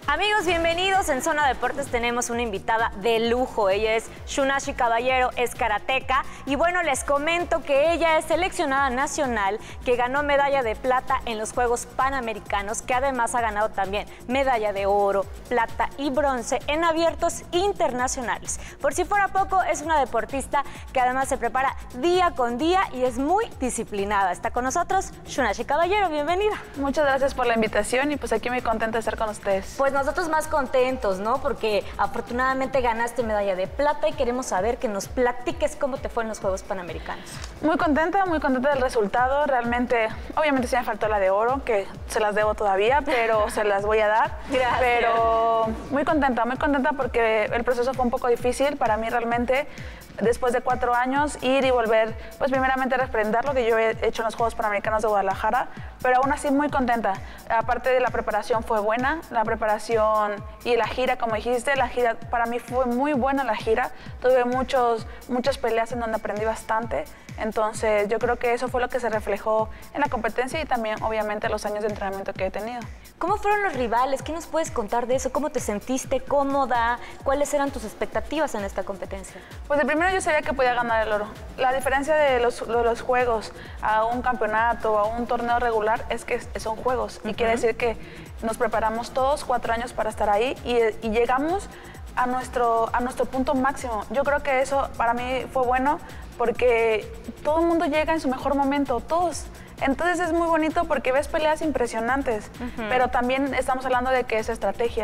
Amigos, bienvenidos. En Zona Deportes tenemos una invitada de lujo. Ella es Shunashi Caballero, es karateca. Y bueno, les comento que ella es seleccionada nacional, que ganó medalla de plata en los Juegos Panamericanos, que además ha ganado también medalla de oro, plata y bronce en abiertos internacionales. Por si fuera poco, es una deportista que además se prepara día con día y es muy disciplinada. Está con nosotros Shunashi Caballero, bienvenida. Muchas gracias por la invitación y pues aquí muy contenta de estar con ustedes. Pues nosotros más contentos, ¿no? Porque afortunadamente ganaste medalla de plata y queremos saber que nos platiques cómo te fue en los Juegos Panamericanos. Muy contenta del resultado. Realmente, obviamente sí me faltó la de oro, que se las debo todavía, pero se las voy a dar. Gracias. Pero muy contenta porque el proceso fue un poco difícil para mí realmente. Después de 4 años, ir y volver, pues primeramente a representar lo que yo he hecho en los Juegos Panamericanos de Guadalajara, pero aún así muy contenta. Aparte de la preparación fue buena, la preparación y la gira, como dijiste, la gira para mí fue muy buena la gira. Tuve muchas peleas en donde aprendí bastante, entonces yo creo que eso fue lo que se reflejó en la competencia y también obviamente los años de entrenamiento que he tenido. ¿Cómo fueron los rivales? ¿Qué nos puedes contar de eso? ¿Cómo te sentiste cómoda? ¿Cuáles eran tus expectativas en esta competencia? Pues de primero yo sabía que podía ganar el oro. La diferencia de los juegos a un campeonato o a un torneo regular es que son juegos. Y quiere decir que nos preparamos todos 4 años para estar ahí y llegamos a nuestro punto máximo. Yo creo que eso para mí fue bueno porque todo el mundo llega en su mejor momento, todos. Entonces es muy bonito porque ves peleas impresionantes, pero también estamos hablando de que es estrategia.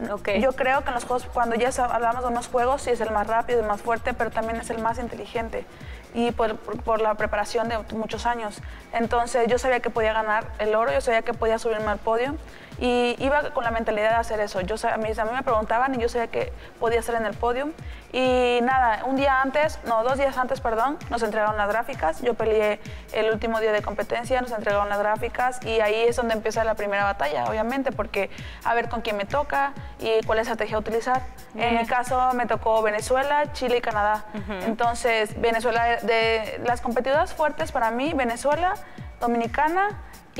Yo creo que en los juegos, cuando ya hablamos de unos juegos, sí es el más rápido, el más fuerte, pero también es el más inteligente y por la preparación de muchos años. Entonces yo sabía que podía ganar el oro, yo sabía que podía subirme al podio y iba con la mentalidad de hacer eso. A mí me preguntaban y yo sabía que podía estar en el podio. Y nada, 2 días antes, nos entregaron las gráficas. Yo peleé el último día de competencia, nos entregaron las gráficas y ahí es donde empieza la primera batalla, obviamente, porque a ver con quién me toca y cuál estrategia utilizar. En mi caso me tocó Venezuela, Chile y Canadá. Entonces, Venezuela, de las competidoras fuertes para mí, Venezuela, Dominicana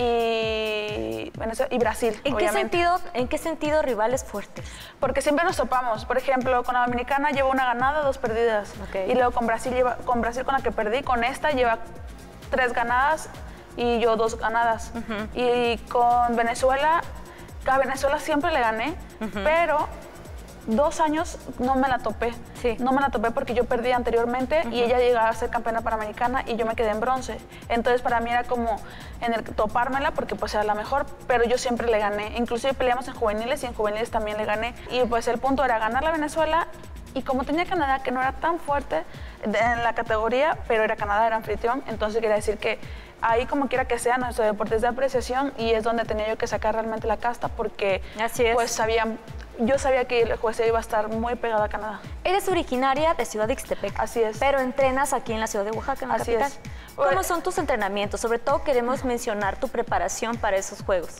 y Brasil. ¿En qué sentido rivales fuertes? Porque siempre nos topamos. Por ejemplo, con la Dominicana llevo 1 ganada, 2 perdidas. Y luego con Brasil con la que perdí, con esta lleva 3 ganadas y yo 2 ganadas. Y con Venezuela, a Venezuela siempre le gané, pero 2 años no me la topé. No me la topé porque yo perdí anteriormente y ella llegaba a ser campeona panamericana y yo me quedé en bronce. Entonces para mí era como topármela porque pues era la mejor, pero yo siempre le gané. Inclusive peleamos en juveniles y en juveniles también le gané. Y pues el punto era ganar la Venezuela y como tenía Canadá, que no era tan fuerte en la categoría, pero Canadá era anfitrión, entonces quería decir que ahí como quiera que sea, nuestro deporte es de apreciación y es donde tenía yo que sacar realmente la casta porque pues yo sabía que el juez iba a estar muy pegado a Canadá. Eres originaria de Ciudad de Ixtepec. Así es. Pero entrenas aquí en la ciudad de Oaxaca, en la capital. Es. ¿Cómo son tus entrenamientos? Sobre todo queremos mencionar tu preparación para esos juegos.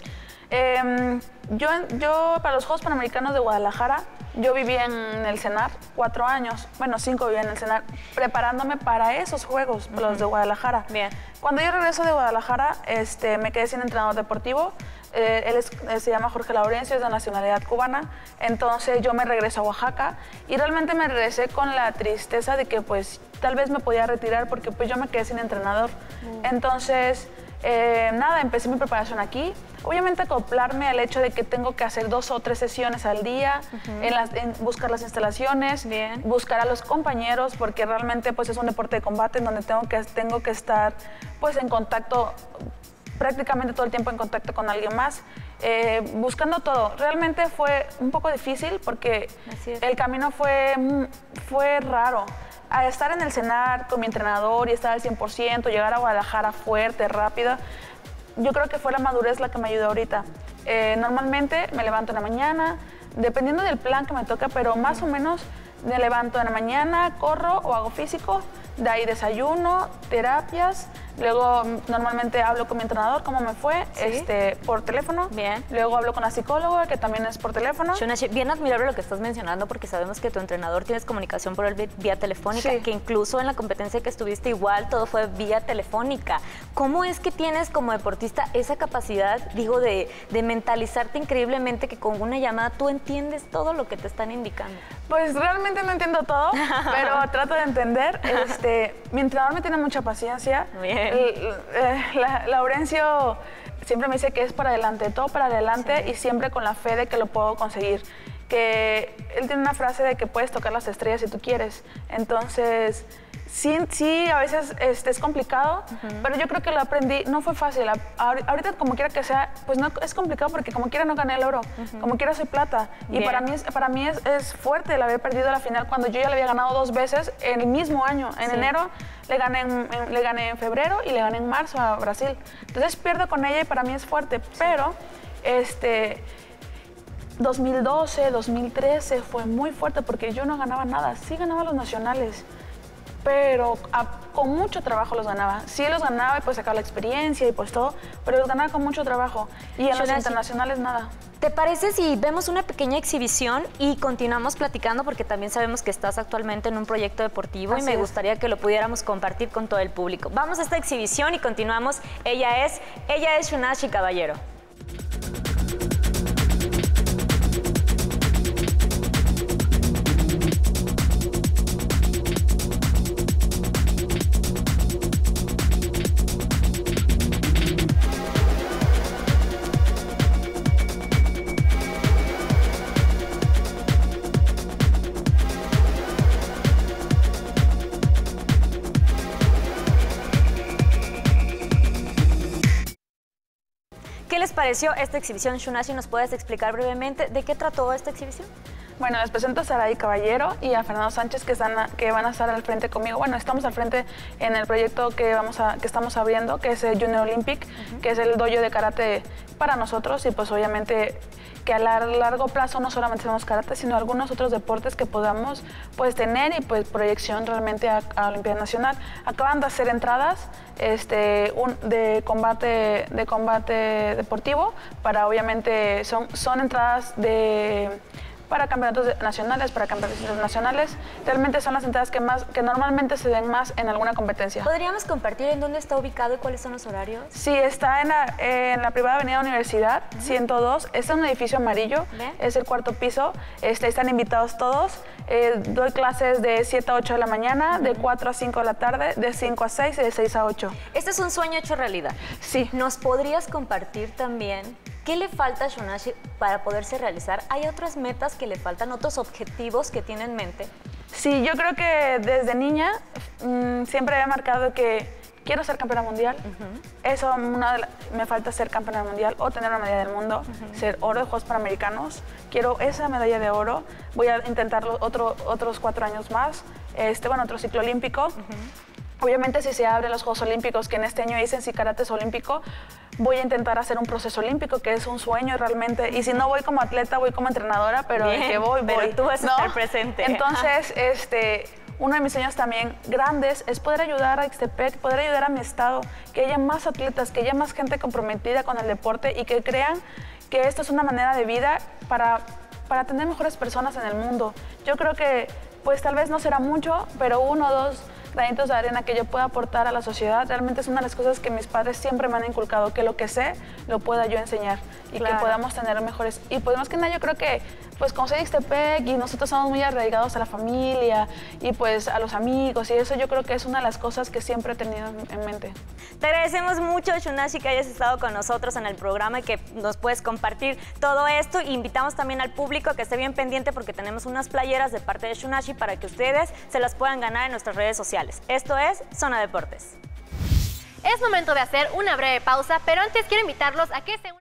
Yo para los Juegos Panamericanos de Guadalajara, yo viví en el CENAR 4 años, 5 viví en el CENAR, preparándome para esos Juegos, los de Guadalajara. Bien. Cuando yo regreso de Guadalajara, me quedé sin entrenador deportivo. Él se llama Jorge Laurencio, es de nacionalidad cubana. Entonces yo me regreso a Oaxaca y realmente me regresé con la tristeza de que pues tal vez me podía retirar porque pues yo me quedé sin entrenador. Entonces, nada, empecé mi preparación aquí. Obviamente acoplarme al hecho de que tengo que hacer 2 o 3 sesiones al día, en buscar las instalaciones, buscar a los compañeros, porque realmente pues es un deporte de combate en donde tengo que estar pues en contacto, prácticamente todo el tiempo en contacto con alguien más, buscando todo. Realmente fue un poco difícil porque el camino fue raro. A estar en el CENAR con mi entrenador y estar al 100%, llegar a Guadalajara fuerte, rápida, yo creo que fue la madurez la que me ayudó ahorita. Normalmente me levanto en la mañana, dependiendo del plan que me toca, pero más o menos me levanto en la mañana, corro o hago físico, de ahí desayuno, terapias, luego normalmente hablo con mi entrenador cómo me fue, ¿Sí? Por teléfono. Bien. Luego hablo con la psicóloga, que también es por teléfono. Shunashi, bien admirable lo que estás mencionando porque sabemos que tu entrenador tienes comunicación por el vía telefónica, Sí. que incluso en la competencia que estuviste igual todo fue vía telefónica. ¿Cómo es que tienes como deportista esa capacidad, digo, de mentalizarte increíblemente que con una llamada tú entiendes todo lo que te están indicando? Pues realmente no entiendo todo, pero trato de entender. Mi entrenador me tiene mucha paciencia. Bien. Laurencio siempre me dice que es para adelante, todo para adelante, Sí. y siempre con la fe de que lo puedo conseguir. Que él tiene una frase de que puedes tocar las estrellas si tú quieres. Entonces, sí, a veces es complicado, pero yo creo que lo aprendí. No fue fácil. Ahorita, como quiera que sea, pues no es complicado porque como quiera no gané el oro, como quiera soy plata. Bien. Y para mí es fuerte el haber perdido la final cuando yo ya le había ganado 2 veces en el mismo año. En Sí. enero le gané en febrero y le gané en marzo a Brasil. Entonces pierdo con ella y para mí es fuerte, pero 2012, 2013 fue muy fuerte porque yo no ganaba nada. Sí ganaba los nacionales, pero con mucho trabajo los ganaba. Sí los ganaba y pues sacaba la experiencia y pues todo, pero los ganaba con mucho trabajo. Y en los Shunashi, internacionales nada. ¿te parece si vemos una pequeña exhibición y continuamos platicando? Porque también sabemos que estás actualmente en un proyecto deportivo y Así me es. gustaría que lo pudiéramos compartir con todo el público. Vamos a esta exhibición y continuamos. Ella es Shunashi Caballero. ¿Qué les pareció esta exhibición, Shunashi? ¿Nos puedes explicar brevemente de qué trató esta exhibición? Bueno, les presento a Saray Caballero y a Fernando Sánchez que van a estar al frente conmigo. Bueno, estamos al frente en el proyecto que estamos abriendo, que es el Junior Olympic, que es el dojo de karate para nosotros, y pues obviamente que a largo plazo no solamente hacemos karate, sino algunos otros deportes que podamos pues tener y pues proyección realmente a Olimpiada Nacional. Acaban de hacer entradas de combate deportivo para, obviamente son entradas para campeonatos nacionales, para campeonatos internacionales. Realmente son las entradas que normalmente se ven más en alguna competencia. ¿Podríamos compartir en dónde está ubicado y cuáles son los horarios? Sí, está en la privada Avenida Universidad, 102. Este es un edificio amarillo, ¿Ve? es el 4º piso. Están invitados todos. Doy clases de 7 a 8 de la mañana, de 4 a 5 de la tarde, de 5 a 6 y de 6 a 8. Este es un sueño hecho realidad. Sí. ¿Nos podrías compartir también qué le falta a Shunashi para poderse realizar? ¿Hay otras metas que le faltan, otros objetivos que tiene en mente? Sí, yo creo que desde niña siempre había marcado que quiero ser campeona mundial. Eso, me falta ser campeona mundial o tener una medalla del mundo, ser oro de Juegos Panamericanos. Quiero esa medalla de oro. Voy a intentarlo otros 4 años más. Otro ciclo olímpico. Obviamente, si se abren los Juegos Olímpicos, que en este año dicen si karate es olímpico, voy a intentar hacer un proceso olímpico, que es un sueño realmente. Y si no voy como atleta, voy como entrenadora, pero Bien, de que voy. pero tú vas a estar presente. Entonces, uno de mis sueños también grandes es poder ayudar a Ixtepec, poder ayudar a mi estado, que haya más atletas, que haya más gente comprometida con el deporte y que crean que esto es una manera de vida para tener mejores personas en el mundo. Yo creo que, pues tal vez no será mucho, pero 1 o 2 granitos de arena que yo pueda aportar a la sociedad, realmente es una de las cosas que mis padres siempre me han inculcado, que lo que sé lo pueda yo enseñar y Claro. que podamos tener mejores. Y pues más que nada yo creo que, pues como soy Ixtepec y nosotros somos muy arraigados a la familia y pues a los amigos y eso, yo creo que es una de las cosas que siempre he tenido en mente. Te agradecemos mucho, Shunashi, que hayas estado con nosotros en el programa y que nos puedes compartir todo esto. Invitamos también al público a que esté bien pendiente porque tenemos unas playeras de parte de Shunashi para que ustedes se las puedan ganar en nuestras redes sociales. Esto es Zona Deportes. Es momento de hacer una breve pausa, pero antes quiero invitarlos a que se unan.